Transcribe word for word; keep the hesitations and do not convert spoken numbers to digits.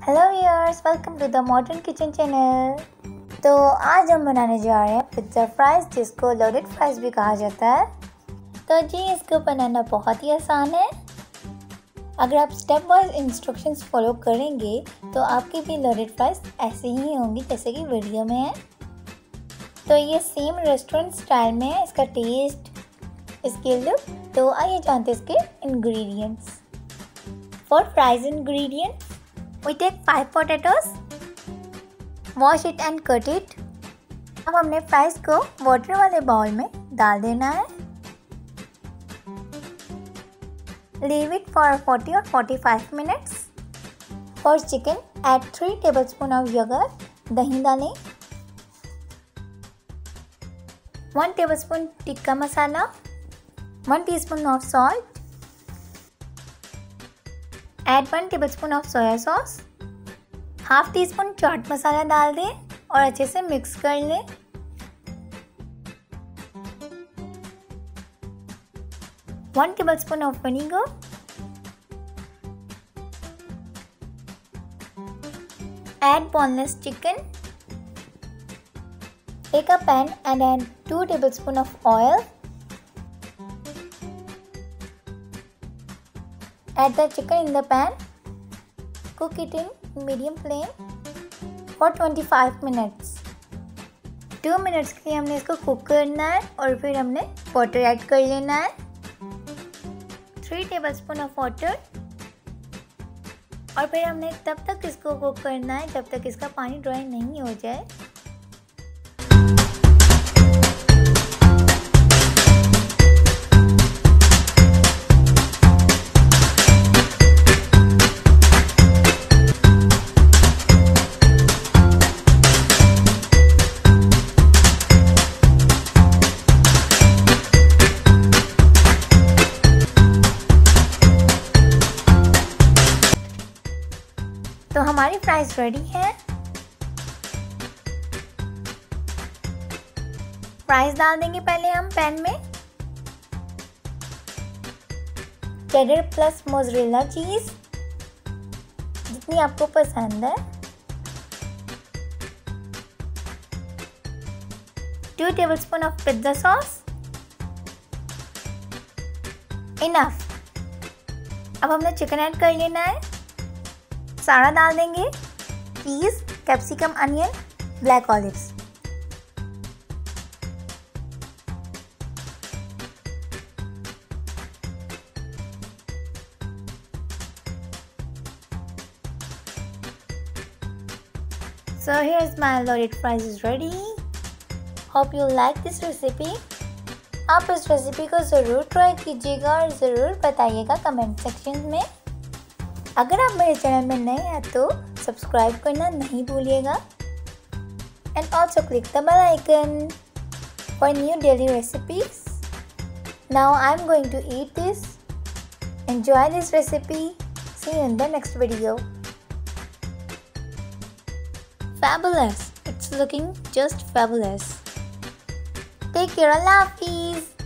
Hello viewers, welcome to the modern kitchen channel. तो आज हम बनाने जा रहे हैं पिज़्ज़ा फ्राइज़, जिसको लोडेड फ्राइज़ भी कहा जाता है। तो जी, इसको बनाना बहुत ही आसान है। अगर आप स्टेप वाइज इंस्ट्रक्शंस फॉलो करेंगे तो आपकी भी लोडेड फ्राइज़ ऐसे ही होंगी जैसे कि वीडियो में है। तो ये सेम रेस्टोरेंट स्टाइल में है, इसका टेस्ट, इसके लुक। तो आइए जानते हैं इसके ingredients. For fries ingredients we take five potatoes, wash it and cut it। अब हमने फ्राइज को वाटर वाले बाउल में डाल देना है। Leave it for forty or forty-five minutes। For chicken, add three tablespoon of yogurt। दही डालें। one tablespoon tikka masala, one teaspoon of salt। Add one tablespoon of soya sauce. Half teaspoon chaat masala डाल दें और अच्छे से मिक्स कर लें। One tablespoon of vinegar. Add boneless chicken। Take a pan and add two tablespoon of oil। Add the chicken in the pan। Cook it in medium flame for twenty-five minutes। Two minutes के लिए हमने इसको cook करना है और फिर हमने water add कर लेना है। Three tablespoon of water. और फिर हमने तब तक इसको कुक करना है जब तक इसका पानी ड्राई नहीं हो जाए। तो हमारी फ्राइज रेडी है। फ्राइज डाल देंगे पहले हम पैन में। चेडर प्लस मोज़रेला चीज, जितनी आपको पसंद है। Two tablespoon of pizza sauce. Enough. अब हमने चिकन ऐड कर लेना है। सारा डाल देंगे। Cheese, capsicum, onion, black olives. So here is my loaded fries is ready। Hope you like this recipe। आप इस रेसिपी को ज़रूर ट्राई कीजिएगा और ज़रूर बताइएगा कमेंट सेक्शन में। अगर आप मेरे चैनल में नए हैं तो सब्सक्राइब करना नहीं भूलिएगा। And also click the bell icon for new daily recipes. Now I am going to eat this. Enjoy this recipe. See you in the next video. Fabulous! It's looking just fabulous. Take care. Allah Hafiz.